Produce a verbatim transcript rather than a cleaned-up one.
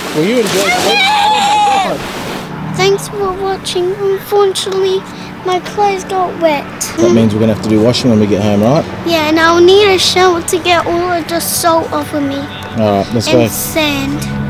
Well, you enjoyed it. Oh my God. Thanks for watching. Unfortunately, my clothes got wet. That means we're going to have to do washing when we get home, right? Yeah, and I'll need a shovel to get all of the salt off of me. Alright, let's and go. sand.